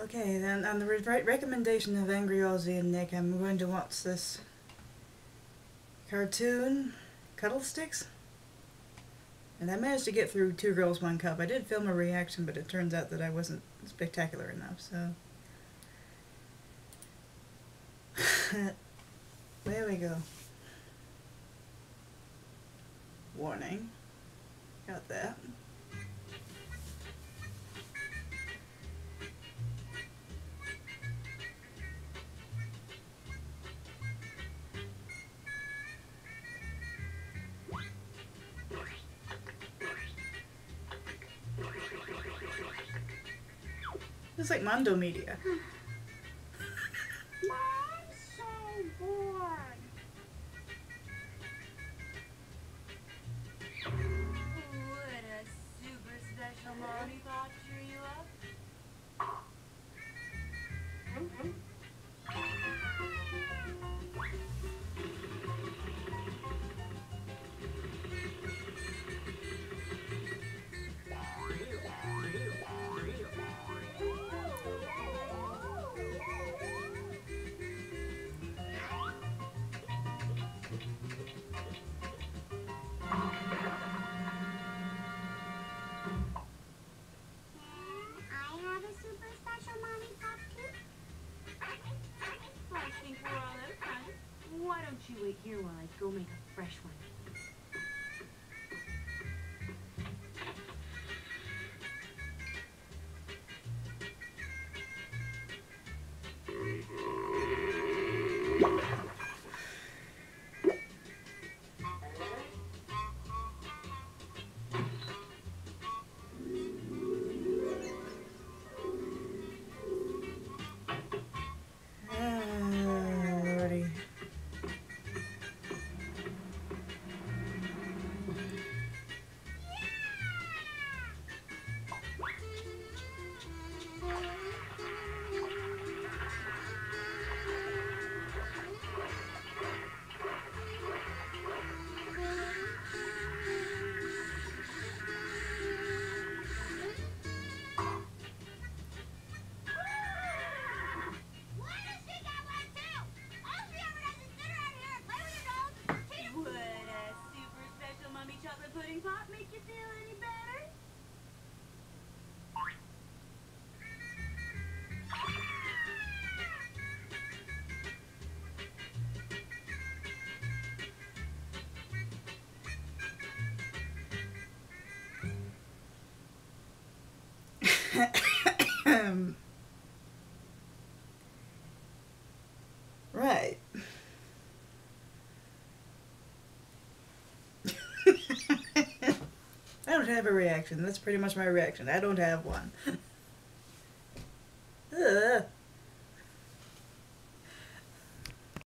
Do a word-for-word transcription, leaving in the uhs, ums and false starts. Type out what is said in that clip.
Okay, then on the re recommendation of AngryAussie and Nick, I'm going to watch this cartoon, Cuddle Sticks. And I managed to get through Two Girls, One Cup. I did film a reaction, but it turns out that I wasn't spectacular enough, so... there we go. Warning. Got that. It's like Mondo Media. I'm so bored. Would a super special lollipop cheer you up? Why don't you wait here while I go make a fresh one? Pop make you feel any better? Right. I don't have a reaction. That's pretty much my reaction. I don't have one. Ugh.